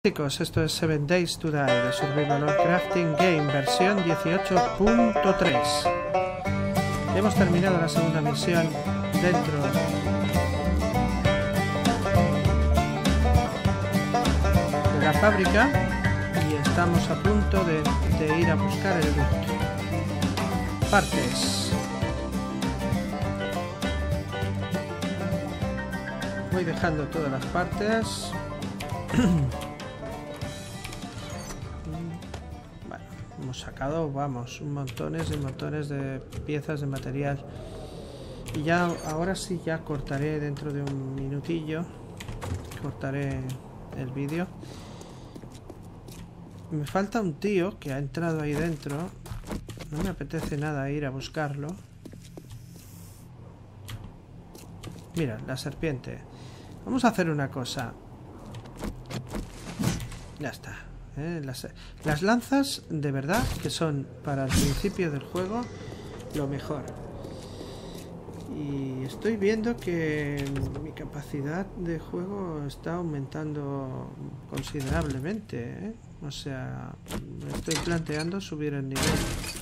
Chicos, esto es 7 Days to Die de Survival Crafting Game versión 18.3. Hemos terminado la segunda misión dentro de la fábrica y estamos a punto de ir a buscar el loot. Partes. Voy dejando todas las partes. Hemos sacado, vamos, montones y montones de piezas de material. Y ya, ahora sí, ya cortaré dentro de un minutillo. Cortaré el vídeo. Me falta un tío que ha entrado ahí dentro. No me apetece nada ir a buscarlo. Mira, la serpiente. Vamos a hacer una cosa. Ya está. Las lanzas de verdad que son para el principio del juego lo mejor. Y estoy viendo que mi capacidad de juego está aumentando considerablemente, ¿eh? O sea, me estoy planteando subir el nivel.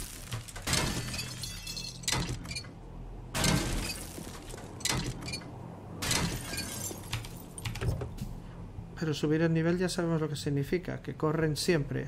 Pero subir el nivel ya sabemos lo que significa, que corren siempre.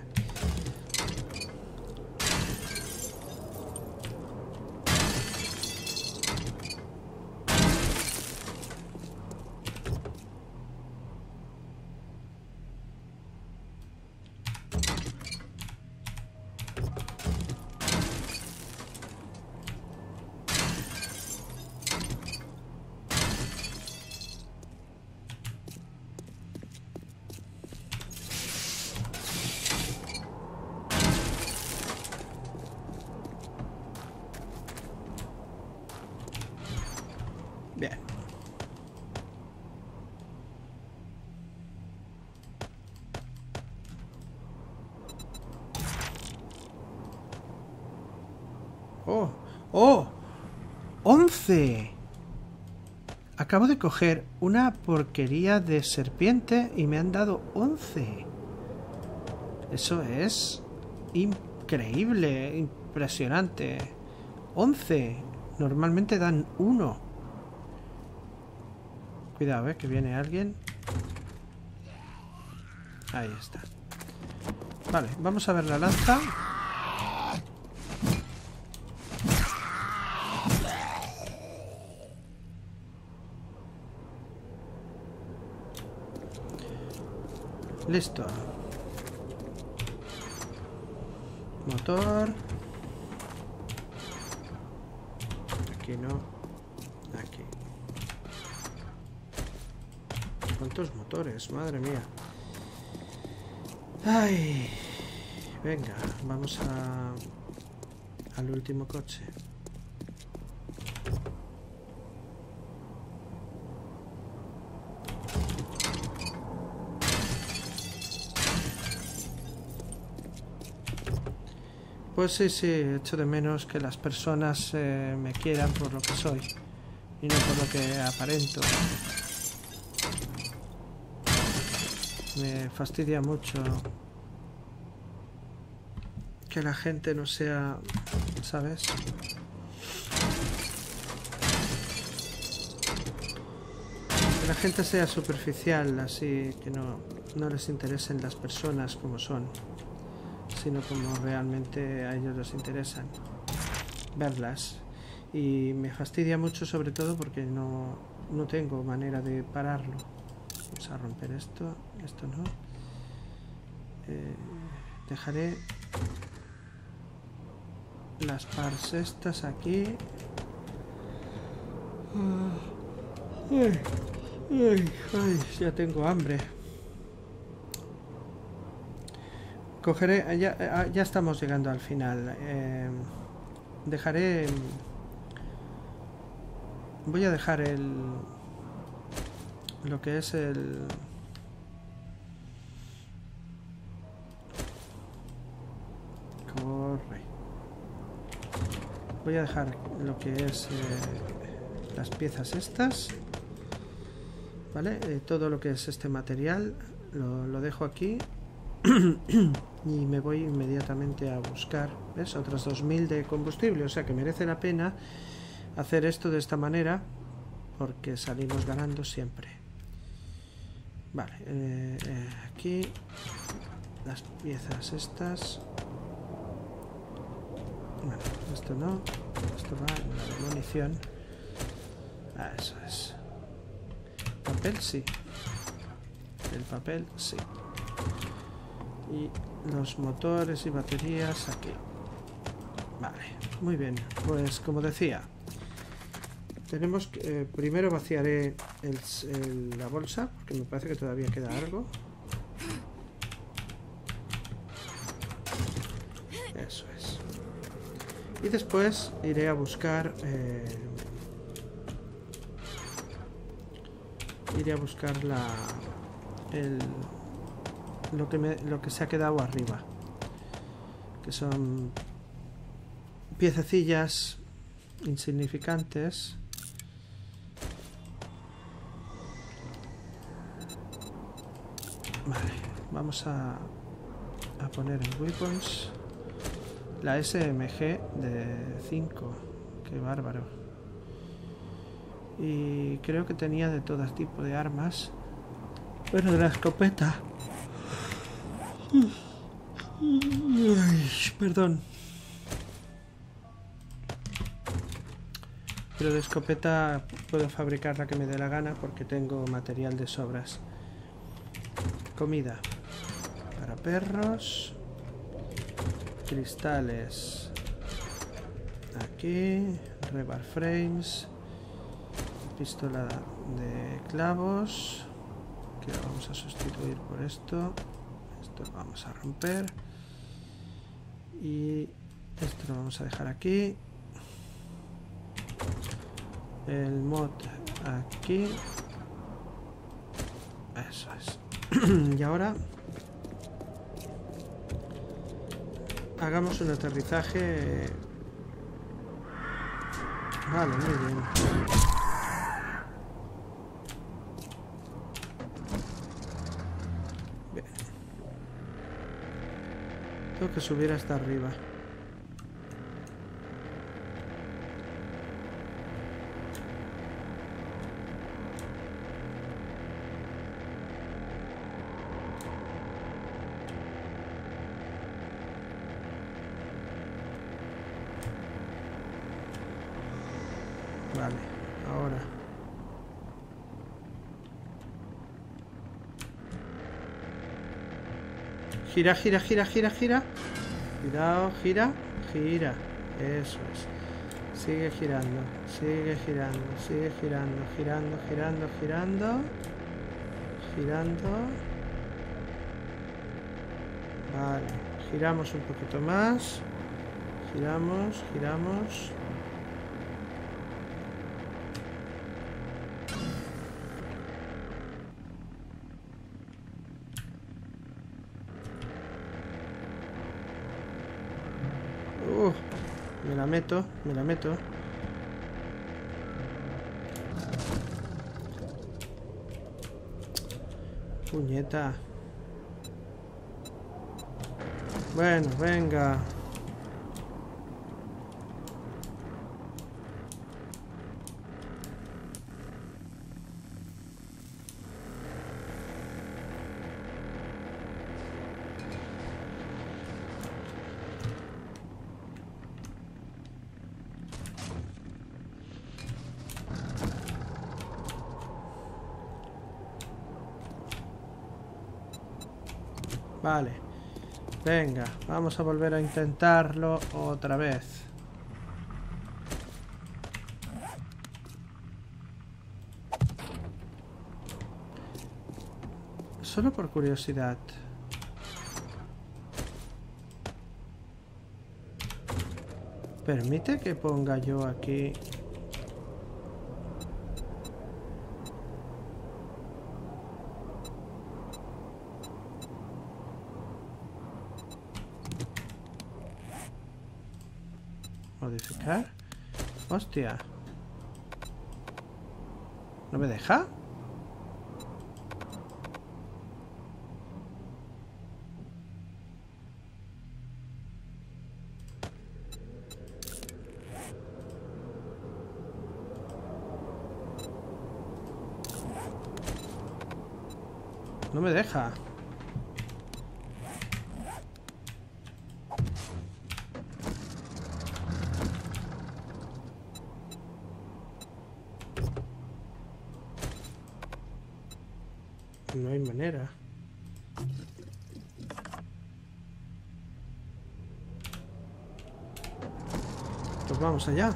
Bien. ¡Oh! ¡Oh! ¡11! Acabo de coger una porquería de serpiente y me han dado 11. Eso es increíble, impresionante. 11. Normalmente dan 1. Cuidado, que viene alguien. Ahí está. Vale, vamos a ver la lanza. Listo. Motor. Aquí no. Aquí. ¿Cuántos motores? Madre mía. Ay. Venga, vamos al último coche. Pues sí, echo de menos que las personas me quieran por lo que soy y no por lo que aparento. Me fastidia mucho que la gente no sea, ¿sabes? Que la gente sea superficial, así que no les interesen las personas como son, sino como realmente a ellos les interesan verlas. Y me fastidia mucho, sobre todo porque no tengo manera de pararlo. Vamos a romper esto no. Dejaré las parts estas aquí. Ya tengo hambre. Cogeré, ya estamos llegando al final. Voy a dejar lo que es voy a dejar lo que es las piezas estas, ¿vale? Todo lo que es este material lo dejo aquí. Y me voy inmediatamente a buscar, ¿ves? Otros 2000 de combustible. O sea que merece la pena hacer esto de esta manera, porque salimos ganando siempre. Vale, aquí las piezas estas. Bueno, esto no. Esto va en la de munición. Ah, eso es. Papel sí. El papel sí. Y los motores y baterías aquí. Vale, muy bien. Pues como decía, tenemos que primero vaciaré la bolsa, porque me parece que todavía queda algo. Eso es. Y después iré a buscar lo que se ha quedado arriba, que son piececillas insignificantes. Vale, vamos a poner en weapons la SMG de 5. Qué bárbaro. Y creo que tenía de todo tipo de armas. Bueno, de la escopeta. Ay, perdón. Pero de escopeta puedo fabricar la que me dé la gana porque tengo material de sobras. Comida para perros. Cristales. Aquí. Rebar frames. Pistola de clavos. Que lo vamos a sustituir por esto. Esto lo vamos a romper. Y esto lo vamos a dejar aquí. El mod aquí. Eso es. Y ahora hagamos un aterrizaje. Vale, muy bien. Bien. Tengo que subir hasta arriba. Vale, ahora gira, gira, gira, gira, gira. Cuidado, gira, gira. Eso es. Sigue girando, sigue girando, sigue girando, girando, girando, girando. Girando. Vale, giramos un poquito más. Giramos, giramos. Me la meto, me la meto. Puñeta. Bueno, venga. Vale. Venga, vamos a volver a intentarlo otra vez. Solo por curiosidad. ¿Permite que ponga yo aquí? Modificar. Hostia. ¿No me deja? No me deja. No hay manera. Pues vamos allá.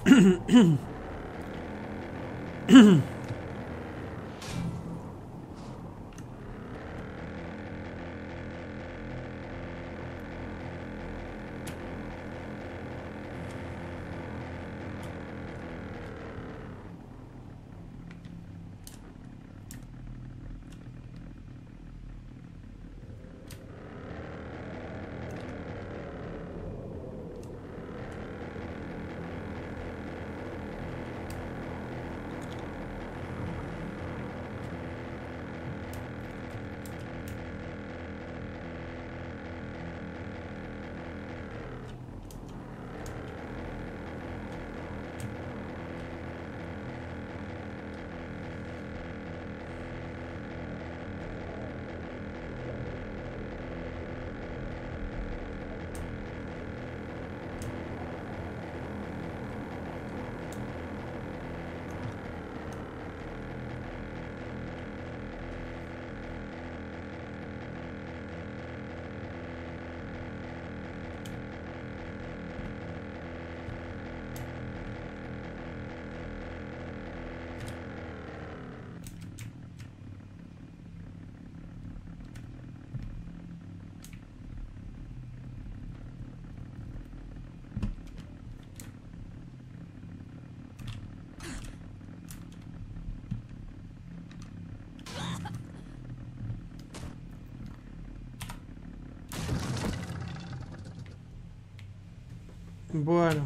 Bueno.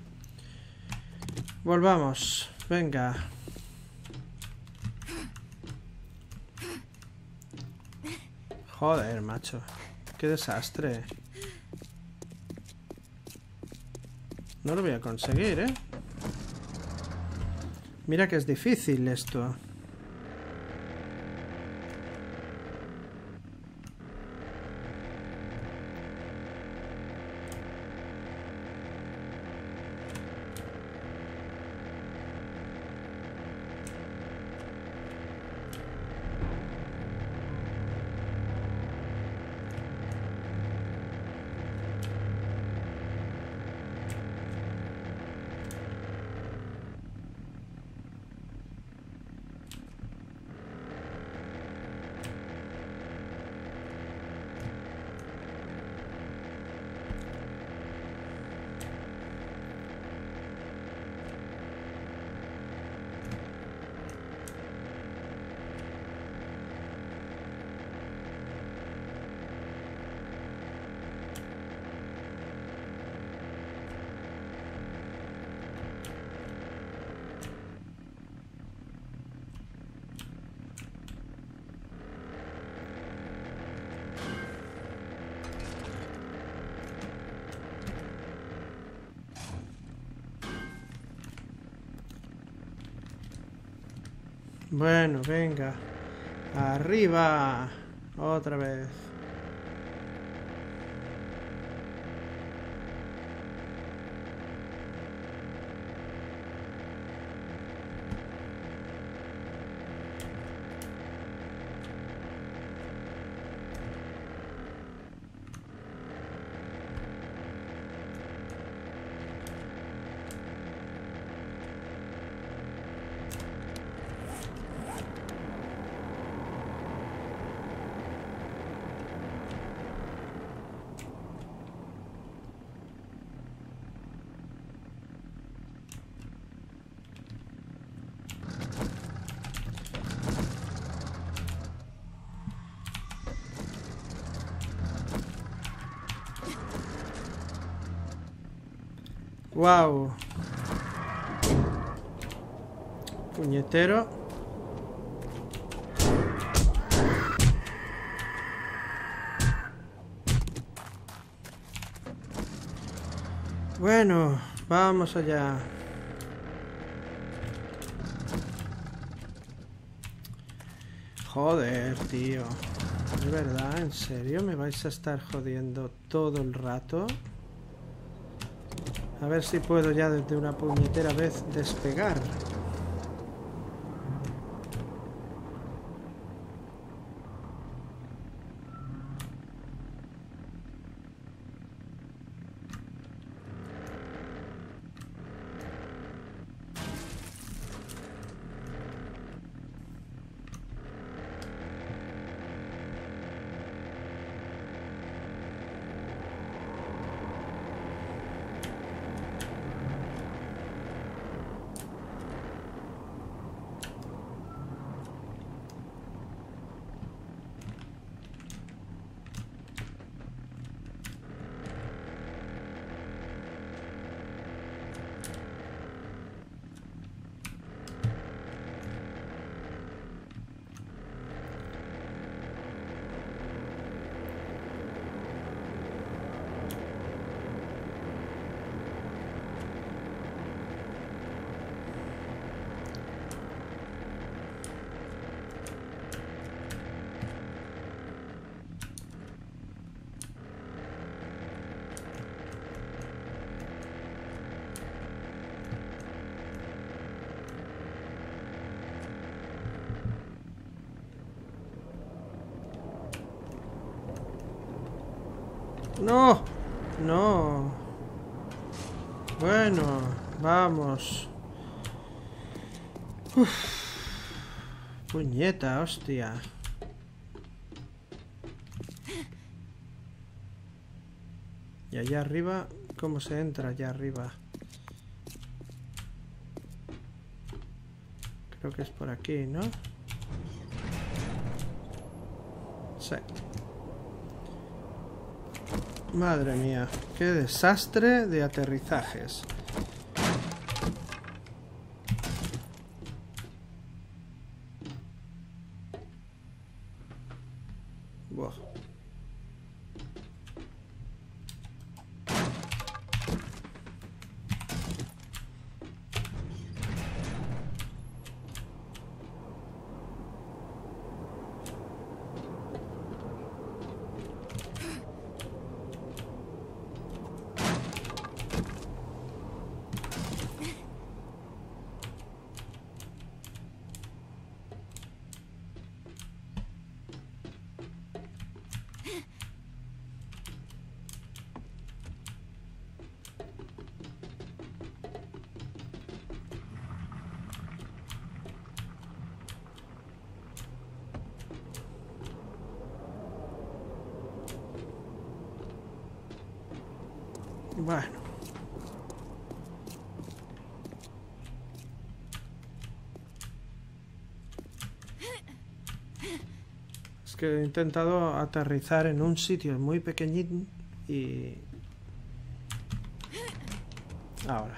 Volvamos. Venga. Joder, macho. Qué desastre. No lo voy a conseguir, ¿eh? Mira que es difícil esto. Bueno, venga. Arriba. Otra vez. Wow. Puñetero. Bueno, vamos allá. Joder, tío. ¿De verdad? ¿En serio? ¿Me vais a estar jodiendo todo el rato? A ver si puedo ya desde una puñetera vez despegar. ¡No! ¡No! Bueno, vamos. Uf. Puñeta, hostia. Y allá arriba, ¿cómo se entra allá arriba? Creo que es por aquí, ¿no? Sí. Madre mía, qué desastre de aterrizajes. Buah. Bueno. Es que he intentado aterrizar en un sitio muy pequeñín y... Ahora.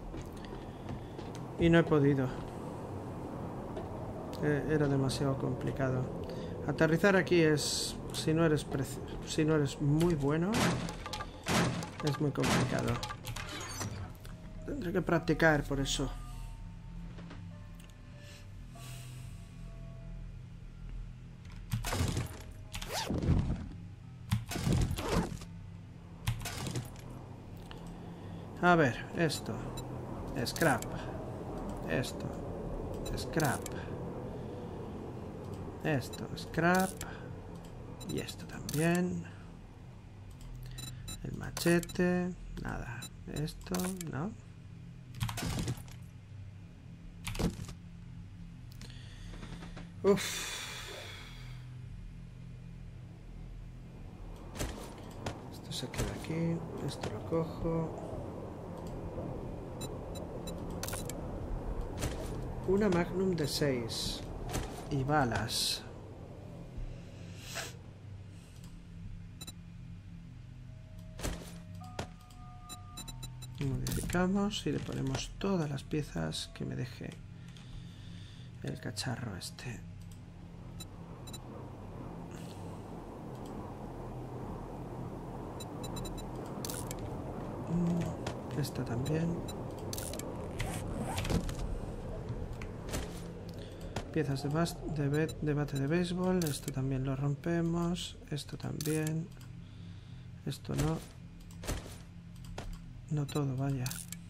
Y no he podido. Era demasiado complicado. Aterrizar aquí es... Si no eres muy bueno... Es muy complicado. Tendré que practicar por eso. A ver, esto. Scrap. Esto. Scrap. Esto. Scrap. Y esto también. El machete. Nada. Esto, no. Uff. Esto se queda aquí. Esto lo cojo. Una Magnum de 6. Y balas. Modificamos y le ponemos todas las piezas que me deje el cacharro este. Esta también. Piezas de bate de béisbol. Esto también lo rompemos. Esto también. Esto no. No todo, vaya.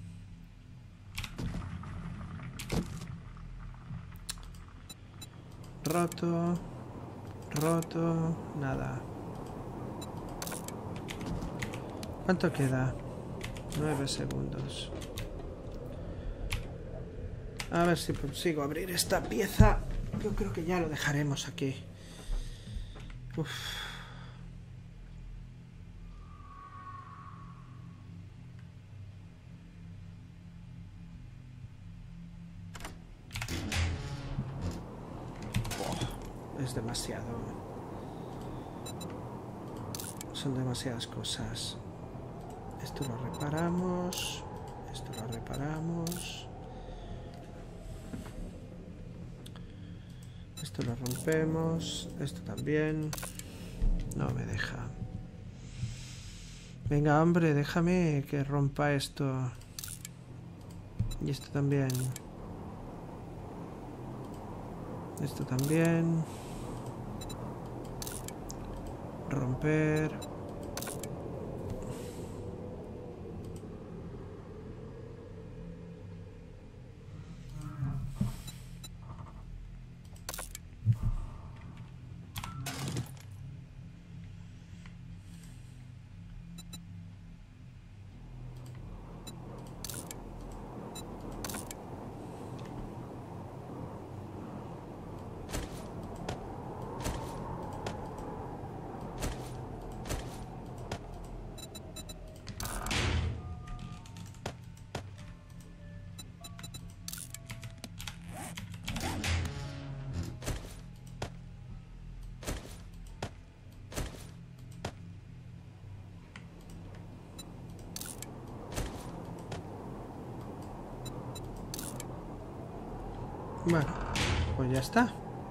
Roto. Roto. Nada. ¿Cuánto queda? 9 segundos. A ver si consigo abrir esta pieza. Yo creo que ya lo dejaremos aquí. Uf. Oh, es demasiado. Son demasiadas cosas. Esto lo reparamos. Esto lo reparamos. Esto lo rompemos. Esto también. No me deja. Venga, hombre, déjame que rompa esto. Y esto también. Esto también. Romper. Bueno, pues ya está.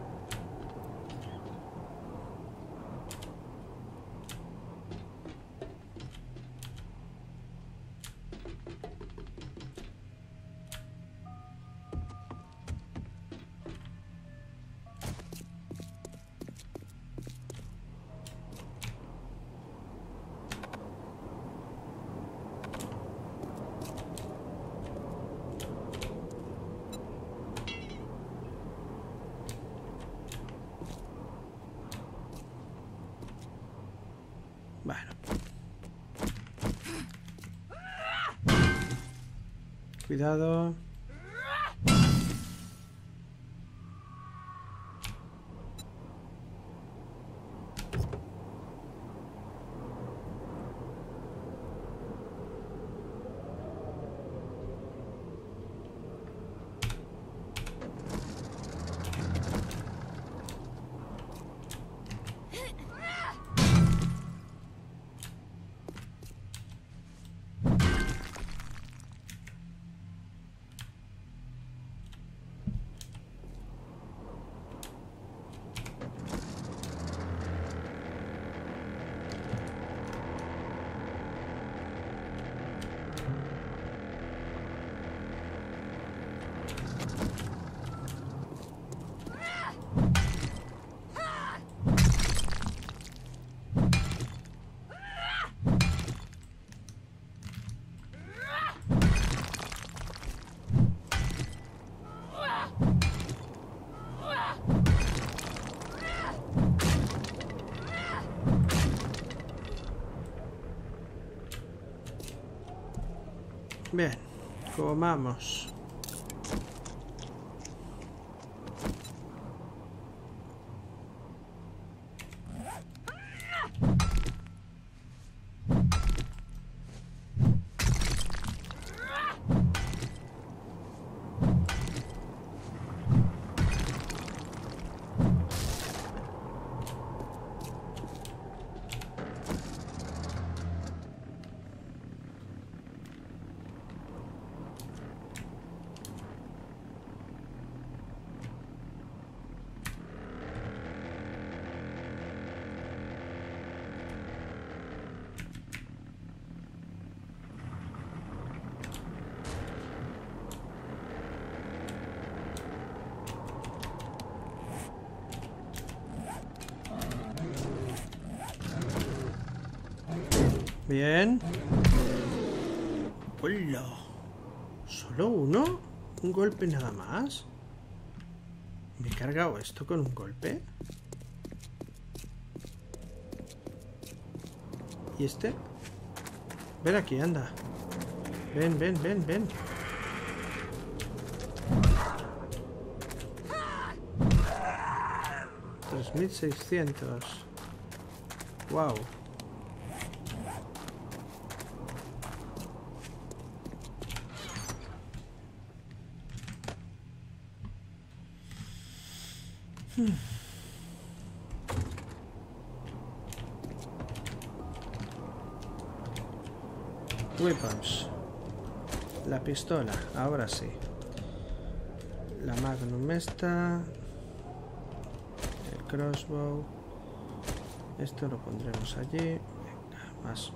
Bueno. Cuidado. Bien, comamos. Bien. ¡Hola! ¿Solo uno? ¿Un golpe nada más? ¿Me he cargado esto con un golpe? ¿Y este? Ven aquí, anda. Ven, ven, ven, ven. $3600. Wow. Weapons. La pistola, ahora sí. La Magnum esta. El crossbow. Esto lo pondremos allí. Venga, más.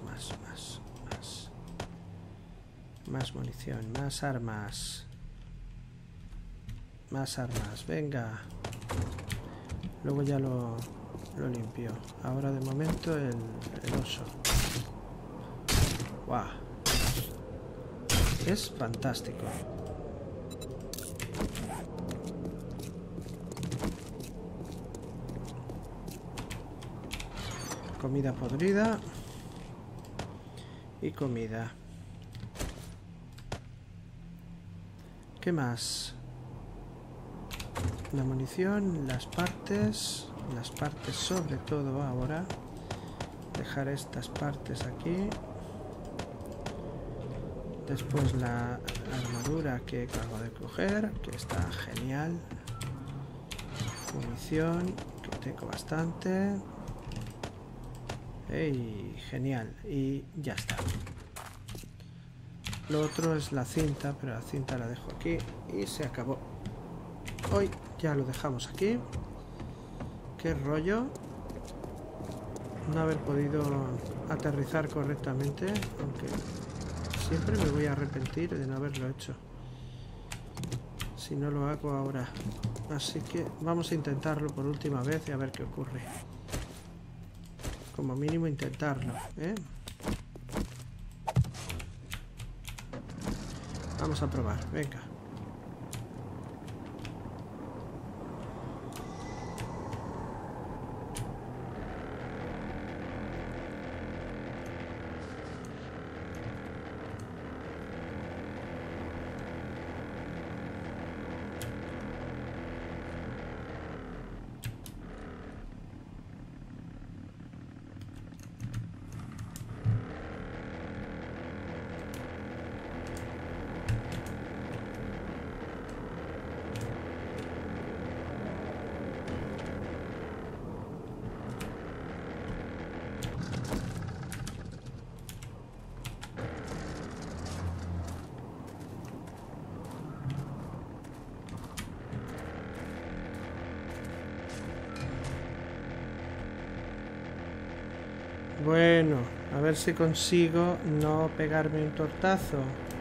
Más munición, más armas. Más armas, venga. Luego ya lo limpio. Ahora de momento el oso. ¡Wow! Es fantástico. Comida podrida. Y comida. ¿Qué más? La munición, las partes sobre todo ahora. Dejar estas partes aquí. Después la armadura que acabo de coger, que está genial. Munición, que tengo bastante. ¡Ey! Genial. Y ya está. Lo otro es la cinta, pero la cinta la dejo aquí y se acabó. Hoy ya lo dejamos aquí. Qué rollo no haber podido aterrizar correctamente, aunque siempre me voy a arrepentir de no haberlo hecho si no lo hago ahora. Así que vamos a intentarlo por última vez y a ver qué ocurre. Como mínimo intentarlo, ¿eh? Vamos a probar, venga. Bueno, a ver si consigo no pegarme un tortazo.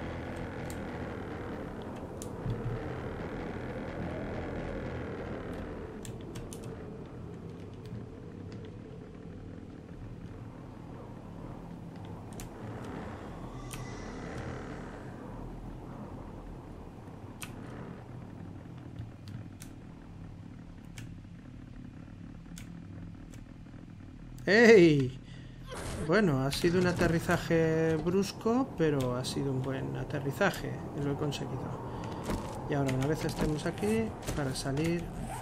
¡Ey! Bueno, ha sido un aterrizaje brusco, pero ha sido un buen aterrizaje. Lo he conseguido. Y ahora, una vez estemos aquí, para salir...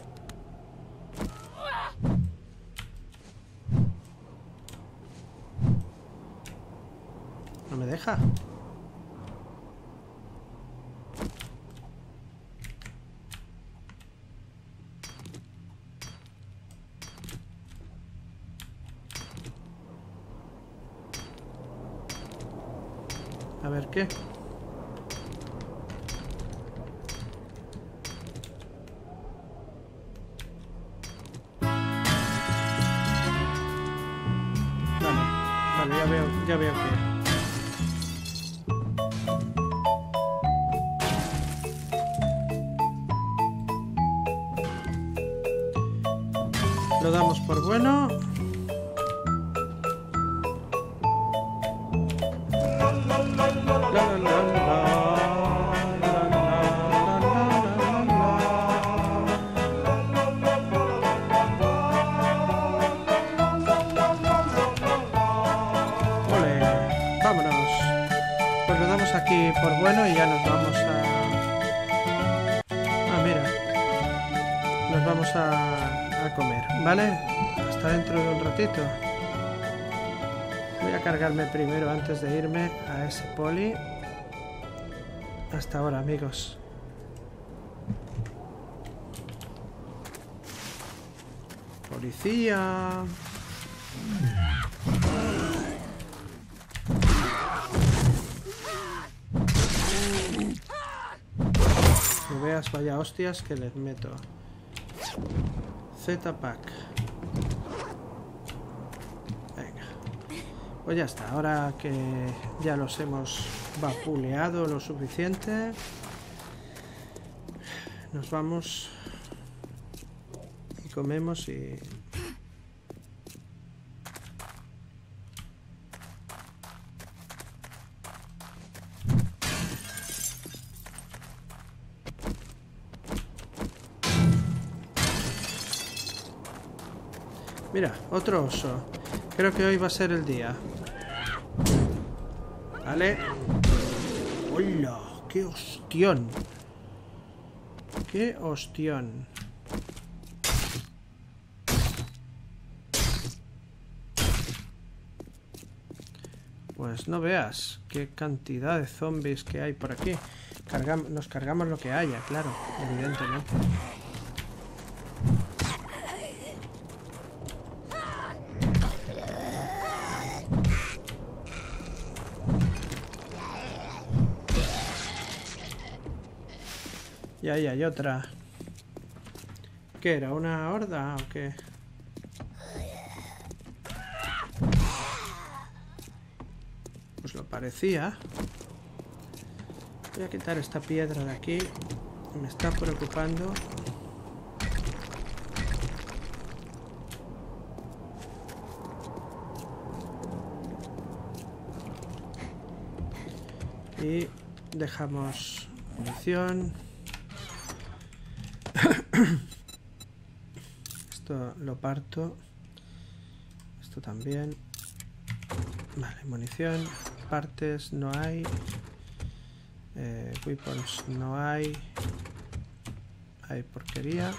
No me deja. A ver qué. Vale, ya veo que. Lo damos por bueno. aquí por bueno y ya nos vamos a... Ah, mira. Nos vamos a comer, ¿vale? Hasta dentro de un ratito. Voy a cargarme primero antes de irme a ese poli. Hasta ahora, amigos. Policía. No veas, vaya hostias que les meto. Z-Pack. Venga. Pues ya está. Ahora que ya los hemos vapuleado lo suficiente, nos vamos y comemos y... Mira, otro oso. Creo que hoy va a ser el día. Vale. ¡Hola! ¡Qué hostión! ¡Qué hostión! Pues no veas qué cantidad de zombies que hay por aquí. Nos cargamos lo que haya, claro, evidentemente. Y ahí hay otra. ¿Qué era? ¿Una horda o qué? Pues lo parecía. Voy a quitar esta piedra de aquí. Me está preocupando. Y dejamos munición. Esto lo parto. Esto también. Vale, munición. Partes no hay. Weapons no hay. Hay porquería.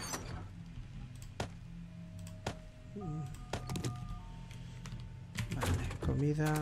Vale, comida.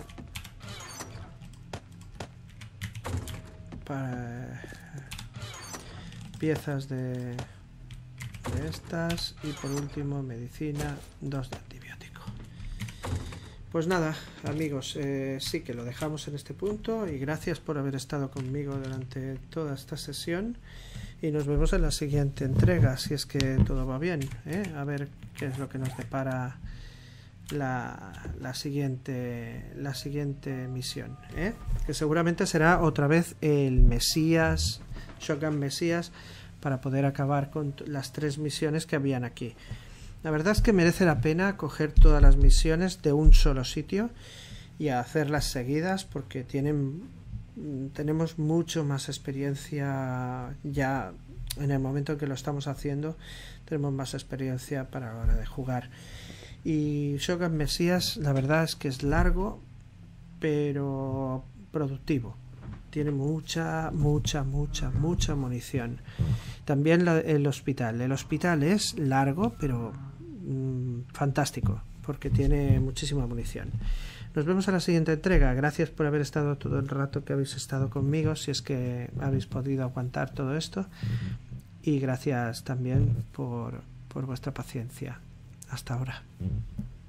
Para piezas de estas. Y por último medicina, 2 de antibiótico. Pues nada, amigos, sí que lo dejamos en este punto y gracias por haber estado conmigo durante toda esta sesión y nos vemos en la siguiente entrega, si es que todo va bien, a ver qué es lo que nos depara la siguiente misión, que seguramente será otra vez el Mesías, Shogun Mesías, para poder acabar con las 3 misiones que habían aquí. La verdad es que merece la pena coger todas las misiones de un solo sitio y hacerlas seguidas porque tenemos mucho más experiencia ya en el momento en que lo estamos haciendo. Tenemos más experiencia para la hora de jugar. Y Shogun Mesías, la verdad es que es largo, pero productivo. Tiene mucha munición. También el hospital. El hospital es largo, pero fantástico, porque tiene muchísima munición. Nos vemos en la siguiente entrega. Gracias por haber estado todo el rato que habéis estado conmigo, si es que habéis podido aguantar todo esto. Y gracias también por vuestra paciencia. Hasta ahora.